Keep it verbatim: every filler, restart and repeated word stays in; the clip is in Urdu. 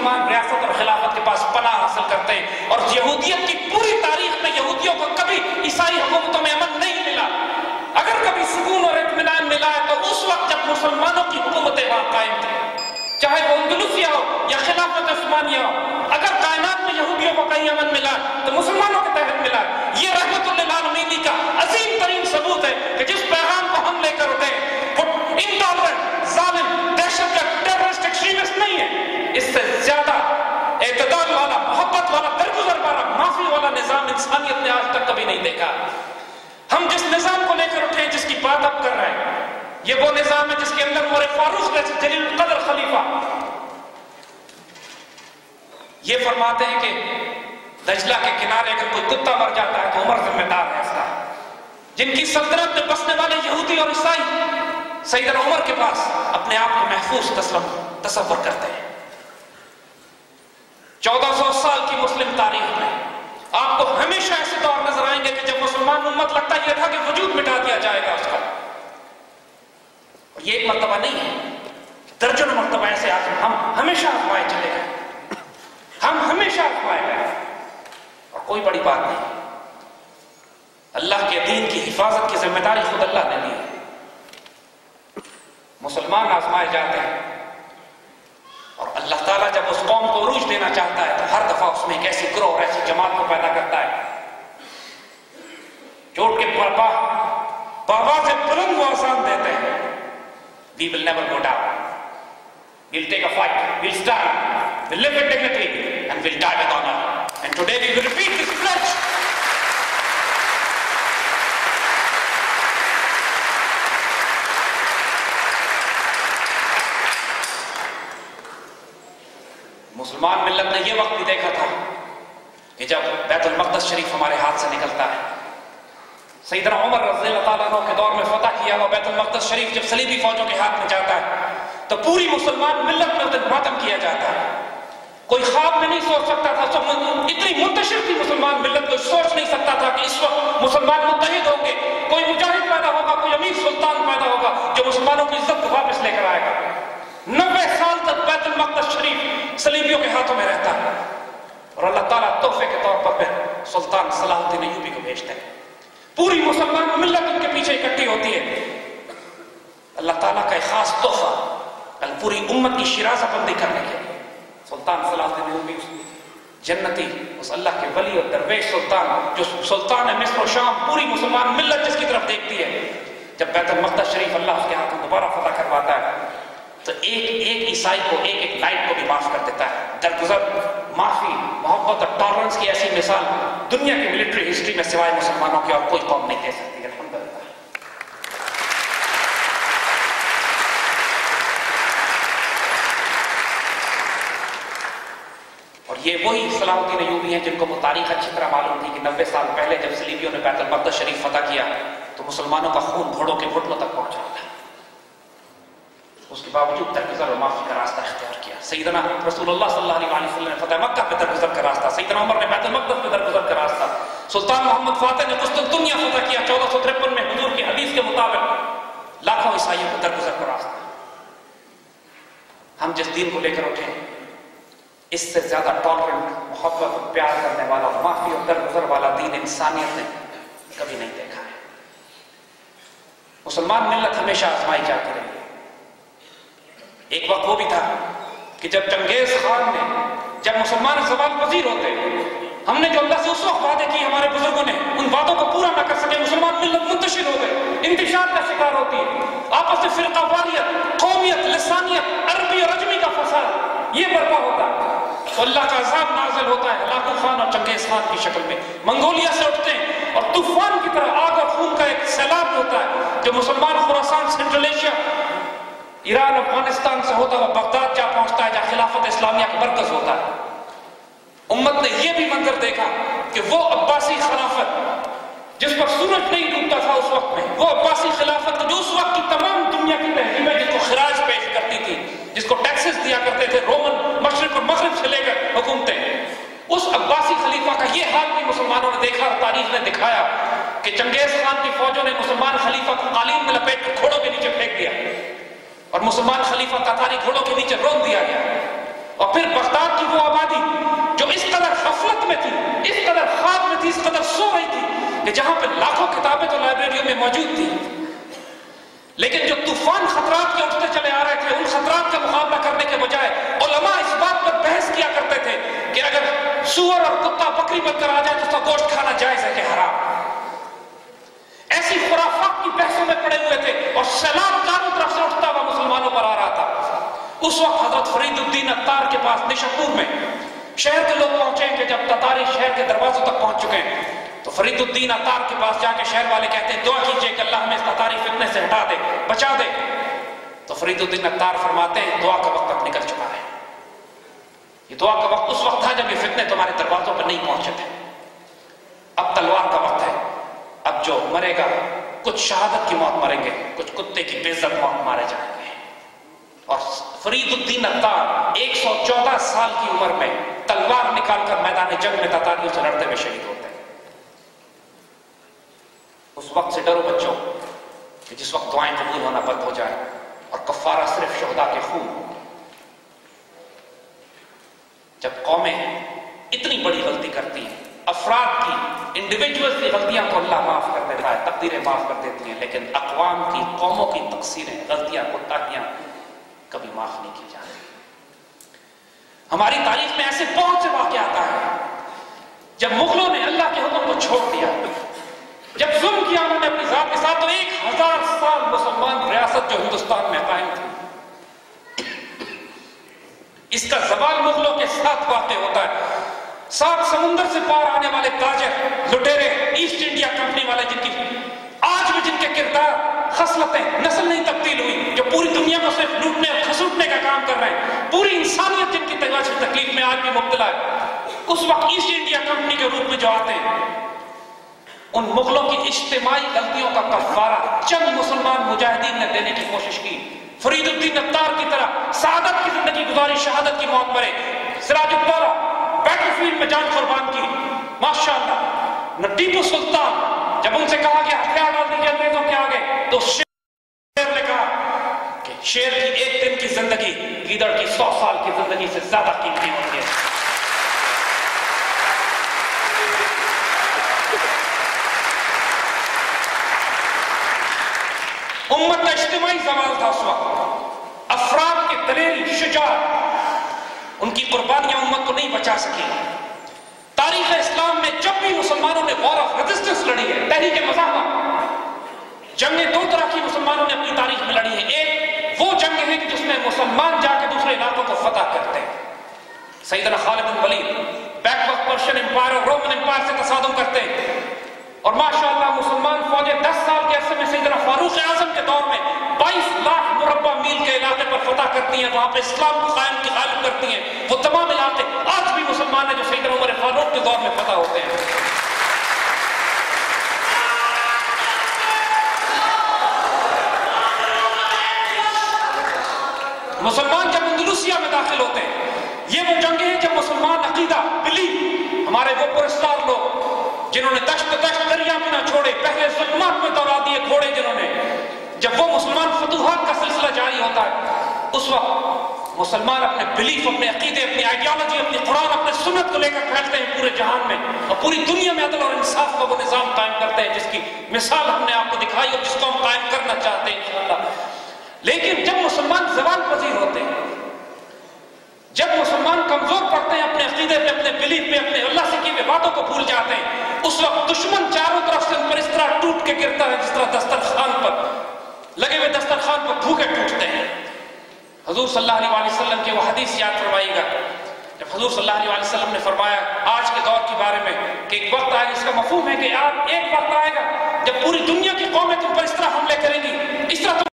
مسلمان ریاست اور خلافت کے پاس پناہ حاصل کرتے ہیں، اور یہودیت کی پوری تاریخ میں یہودیوں کو کبھی عیسائی حکومتوں میں امن نہیں ملا۔ اگر کبھی سکون اور اطمینان ملا ہے تو اس وقت جب مسلمانوں کی حکومتیں وہاں قائم تھیں، چاہے وہ اندلسیہ ہو یا خلافت عثمانیہ ہو۔ اگر کائنات میں یہودیوں کو کہیں امن ملا تو مسلمانوں کے تحت ملا۔ یہ رحمت للعالمین کا عظیم ترین ثبوت ہے کہ جس پیغام کو ہم لے کر اٹھے وہ انٹالرنٹ، ظالم، دہشت گرد، ٹیررسٹ، ایکسٹریمسٹ نہیں ہے۔ اس سے زیادہ اعتدال والا، محبت والا، درگزر والا، معافی والا نظام انسانیت نے آج تک کبھی نہیں دیکھا۔ ہم جس نظام کو لے کر اٹھے ہیں، جس کی بات اب کر رہے ہیں، یہ وہ نظام ہے جس کے اندر عمر فاروق جیسے جلیل القدر خلیفہ یہ فرماتے ہیں کہ دجلہ کے کنارے اگر کوئی کتا مر جاتا ہے تو عمر ذمہ دار ہے اس کا۔ جن کی سلطنت میں بسنے والے یہودی اور عیسائی سیدنا عمر کے پاس اپنے آپ کو محفوظ تصور کرتے ہیں۔ چودہ سو سال کی مسلم تاریخ میں آپ کو ہمیشہ ایسے دور نظر آئیں گے کہ جب مسلمان امت لگتا یہ تھا کہ وجود مٹا دیا جائے گا اس کا۔ اور یہ ایک مرتبہ نہیں ہے، درجنوں مرتبہ ایسے ہم ہمیشہ آزمائے چلے گئے، ہم ہمیشہ آزمائے گئے، اور کوئی بڑی بات نہیں۔ اللہ کے دین کی حفاظت کی ذمہ داری خود اللہ نے لی ہے۔ مسلمان آزمائے جاتے ہیں، اور اللہ تعالیٰ جب اس قوم کو عروج دینا چاہتا ہے تو ہر دفعہ اس میں ایک ایسی گروہ اور ایسی جماعت کو پیدا کرتا ہے جو اٹھ کے بابا بابا سے بلند و آسان دیتے ہیں، We will never go down. We'll take a fight. We'll stand. We'll live with dignity. And we'll die with honor. And today we will repeat this pledge. مسلمان ملت نے یہ وقت بھی دیکھا تھا کہ جب بیت المقدس شریف ہمارے ہاتھ سے نکلتا ہے، سیدنا عمر رضی اللہ تعالیٰ عنہ کے دور میں فتح کیا ہوا بیت المقدس شریف جب صلیبی فوجوں کے ہاتھ میں جاتا ہے تو پوری مسلمان ملت میں اسے ماتم کیا جاتا ہے۔ کوئی خواب میں نہیں سوچ سکتا تھا، سب اتنی منتشر تھی مسلمان ملت، کوئی سوچ نہیں سکتا تھا کہ اس وقت مسلمان متحد ہوں گے، کوئی مجاہد پیدا ہوگا، کوئی امیر سلطان پیدا ہوگا جو مسلمانوں کی عزت کو واپس لے کر آئے گا۔ نوے سال تک بیت المقدس شریف صلیبیوں کے ہاتھوں میں رہتا ہے، اور اللہ تعالیٰ تحفے کے طور پر پھر سلطان صلاح الدین ایوبی کو بھیجتے ہیں۔ پوری مسلمان ملت ان کے پیچھے اکٹھی ہوتی ہے۔ اللہ تعالیٰ کا ایک خاص تحفہ کل پوری امت کی شیرازہ بندی کرنے کے لیے سلطان صلاح الدین ایوبی اس جنتی، اس اللہ کے ولی اور درویش سلطان جو سلطان ہے مصر و شام، پوری مسلمان ملت جس کی طرف دیکھتی ہے، جب بیت المقدس شریف اللہ اس کے ہاتھوں دوبارہ فتح کرواتا ہے تو ایک ایک عیسائی کو ایک ایک لائٹ کو بھی معاف کر دیتا ہے۔ درگزر، معافی، محبت اور ٹالرنس کی ایسی مثال دنیا کی ملٹری ہسٹری میں سوائے مسلمانوں کی اور کوئی قوم نہیں دے سکتی۔ الحمدللہ۔ اور یہ وہی صلاح الدین ایوبی ہیں جن کو وہ تاریخ اچھی طرح معلوم تھی کہ نوے سال پہلے جب صلیبیوں نے بیت المقدس شریف فتح کیا تو مسلمانوں کا خون گھوڑوں کے گھٹنوں تک پہنچ رہا تھا، اس کے باوجود درگزر اور معافی کا راستہ اختیار کیا۔ سیدنا رسول اللہ صلی اللہ علیہ وسلم نے فتح مکہ پہ درگزر کا راستہ، سیدنا عمر نے بیت المقدس پہ درگزر کا راستہ، سلطان محمد فاتح نے قسطنطنیہ فتح کیا چودہ سو ترپن میں حضور کی حدیث کے مطابق، لاکھوں عیسائیوں کو درگزر کا راستہ۔ ہم جس دین کو لے کر اٹھے اس سے زیادہ ٹالرنٹ، محبت اور پیار کرنے والا، معافی اور درگزر والا دین انسانیت نے کبھی نہیں دیکھا ہے۔ مسلمان ملت ہمیشہ آزمائی جاتی رہی۔ ایک وقت وہ بھی تھا کہ جب چنگیز خان نے، جب مسلمان زوال پذیر ہوتے، ہم نے جو اللہ سے اس وقت وعدے کی ہمارے بزرگوں نے ان وعدوں کو پورا نہ کر سکے، مسلمان ملت منتشر ہو گئے، انتشار کا شکار ہوتی ہے، آپس میں فرقہ واریت، قومیت، لسانیت، عربی اور عجمی کا فساد یہ برپا ہوتا ہے تو اللہ کا عذاب نازل ہوتا ہے ہلاکو خان اور چنگیز خان کی شکل میں۔ منگولیا سے اٹھتے ہیں اور طوفان کی طرح آگ اور خون کا ایک سیلاب ہوتا ہے جو مسلمان Khorasan, central Asia, Iran, Afghanistan سے ہوتا ہوا بغداد جا پہنچتا ہے جہاں خلافت اسلامیہ کا مرکز ہوتا ہے۔ امت نے یہ بھی منظر دیکھا کہ وہ عباسی خلافت جس پر سورج نہیں ڈوبتا تھا اس وقت میں، وہ عباسی خلافت جو اس وقت کی تمام دنیا کی تہذیبیں جس کو خراج پیش کرتی تھی، جس کو ٹیکسز دیا کرتے تھے رومن مشرق اور مغرب سے لے کر حکومتیں، اس عباسی خلیفہ کا یہ حال بھی مسلمانوں نے دیکھا اور تاریخ نے دکھایا کہ چنگیز خان کی فوجوں نے مسلمان خلیفہ کو قالین میں لپیٹ کر گھوڑوں کے نیچے پھینک دیا اور مسلمان خلیفہ تاتاری گھوڑوں کے نیچے رون دیا گیا، اور پھر بغداد کی وہ آبادی جو اس قدر غفلت میں تھی، اس قدر خواب میں تھی، اس قدر سو رہی تھی کہ جہاں پہ لاکھوں کتابیں تو لائبریریوں میں موجود تھی، لیکن جو طوفان خطرات کے اٹھتے چلے آ رہے تھے، ان خطرات کا مقابلہ کرنے کے بجائے علماء اس بات پر بحث کیا کرتے تھے کہ اگر سور اور کتا بکری بن کر آ جائے تو اس کا گوشت کھانا جائز ہے کہ حرام۔ ایسی خرافات کی بحثوں میں پڑے ہوئے تھے اور سیلاب چاروں طرف سے اٹھتا ہوا مسلمانوں پر آ رہا تھا۔ اس وقت حضرت فرید الدین عطار کے پاس نشاپور میں شہر کے لوگ پہنچے کہ جب تتاری شہر کے دروازوں تک پہنچ چکے ہیں تو فرید الدین عطار کے پاس جا کے شہر والے کہتے ہیں دعا کیجئے کہ اللہ ہمیں اس تتاری فتنے سے ہٹا دے، بچا دے۔ تو فرید الدین عطار فرماتے ہیں دعا کا وقت اب نکل چکا ہے، یہ دعا کا وقت اس وقت تھا جب یہ فتنے تمہارے دروازوں پر نہیں پہنچے تھے، اب تلوار کا وقت ہے، اب جو مرے گا کچھ شہادت کی موت مریں گے، کچھ کتے کی بے عزت موت مارے جائیں گے۔ اور فرید الدین عطار ایک سو چودہ سال کی عمر میں تلوار نکال کر میدان جنگ میں تتاریوں سے لڑتے ہوئے شہید ہوتے ہیں۔ اس وقت سے ڈرو بچوں کہ جس وقت دعائیں قبول ہونا بند ہو جائے اور کفارہ صرف شہداء کے خون ہو۔ جب قومیں اتنی بڑی غلطی کرتی ہیں، افراد کی انڈیویجول کی غلطیاں تو اللہ معاف کر دیتا ہے، تقدیریں معاف کر دیتی ہیں، لیکن اقوام کی، قوموں کی تقصیریں، غلطیاں، کوتاہیاں کبھی معاف نہیں کی جاتی۔ ہماری تاریخ میں ایسے بہت سے واقعات ہیں جب مغلوں نے اللہ کے حکم کو چھوڑ دیا، جب ظلم کیا انہوں نے اپنی ذات کے ساتھ، تو ایک ہزار سال مسلمان ریاست جو ہندوستان میں قائم تھی، اس کا زوال مغلوں کے ساتھ واقع ہوتا ہے۔ سات سمندر سے پار آنے والے تاجر، لٹیرے، ایسٹ انڈیا کمپنی والے جن کی آج بھی جن کے کردار، خصلتیں، نسل نہیں تبدیل ہوئی، جو پوری دنیا کو صرف لوٹنے اور کھسوٹنے کا کام کر رہے ہیں، پوری انسانیت جن کی تکلیف میں آج بھی مبتلا ہے، اس وقت ایسٹ انڈیا کمپنی کے روپ میں جو آتے ہیں، ان مغلوں کی اجتماعی غلطیوں کا کفارہ چند مسلمان مجاہدین نے دینے کی کوشش کی۔ فرید الدین عطار کی طرح سعادت کی زندگی گزاری، شہادت کی موت مرے۔ سراج الدولہ بیٹل فیلڈ میں جان قربان کی، ماشاءاللہ۔ نہ ٹیپو سلطان جب ان سے کہا کہ ہتھیار ڈال دیجیے انگریزوں کے آگے، تو شیر نے کہا کہ شیر کی ایک دن کی زندگی گیدڑ کی سو سال کی زندگی سے زیادہ قیمتی ہوتی ہے۔ امت کا اجتماعی زوال تھا اس وقت، افراد کے دلیل، شجاعت، ان کی قربانیاں امت کو نہیں بچا سکی۔ تاریخ اسلام میں جب بھی مسلمانوں نے وار آف ریزسٹنس لڑی ہے، تحریک مزاحمت، جنگیں دو طرح کی مسلمانوں نے اپنی تاریخ میں لڑی ہے۔ ایک وہ جنگ ہے کہ جس میں مسلمان جا کے دوسرے علاقوں کو فتح کرتے ہیں، سیدنا خالد بن ولید بیک وقت پرشین امپائر اور رومن امپائر سے تصادم کرتے ہیں، اور ماشاءاللہ مسلمان فوجیں دس سال کے عرصے میں سیدنا فاروق اعظم کے دور میں بائیس لاکھ مربع میل کے علاقے پر فتح کرتی ہیں، وہاں پہ اسلام کو قائم کی غالب کرتی ہیں۔ وہ تمام علاقے آج بھی مسلمان ہیں جو سیدنا عمر فاروق کے دور میں فتح ہوتے ہیں۔ مسلمان جب اندلسیہ میں داخل ہوتے ہیں، یہ وہ جنگیں ہیں جب مسلمان عقیدہ، بلیف، ہمارے وہ پرستار لوگ جنہوں نے دشت دشت دریا بھی نہ چھوڑے، پہلے ظلمات میں دوڑا دیے گھوڑے جنہوں نے، جب وہ مسلمان فتوحات کا سلسلہ جاری ہوتا ہے، اس وقت مسلمان اپنے بلیف، اپنے عقیدے، اپنی آئیڈیالوجی، اپنی قرآن، اپنے سنت کو لے کر پھیلتے ہیں پورے جہان میں، اور پوری دنیا میں عدل اور انصاف کا وہ نظام قائم کرتے ہیں جس کی مثال ہم نے آپ کو دکھائی اور جس کو ہم قائم کرنا چاہتے ہیں انشاءاللہ۔ لیکن جب مسلمان زوال پذیر ہوتے ہیں، جب مسلمان کمزور پڑتے ہیں اپنے عقیدے پہ، اپنے بلیف پہ، اپنے اللہ سے کی ہوئے باتوں کو بھول جاتے ہیں، اس وقت دشمن چاروں طرف سے ان پر اس طرح ٹوٹ کے گرتا ہے جس طرح دسترخوان پر لگے ہوئے دسترخوان پر بھوکے ٹوٹتے ہیں۔ حضور صلی اللہ علیہ وسلم کی وہ حدیث یاد فرمائیے گا جب حضور صلی اللہ علیہ وسلم نے فرمایا آج کے دور کے بارے میں کہ ایک وقت آئے گا، اس کا مفہوم ہے کہ آپ ایک وقت آئے گا جب پوری دنیا کی قومیں تم پر اس طرح حملے کریں گی، اس طرح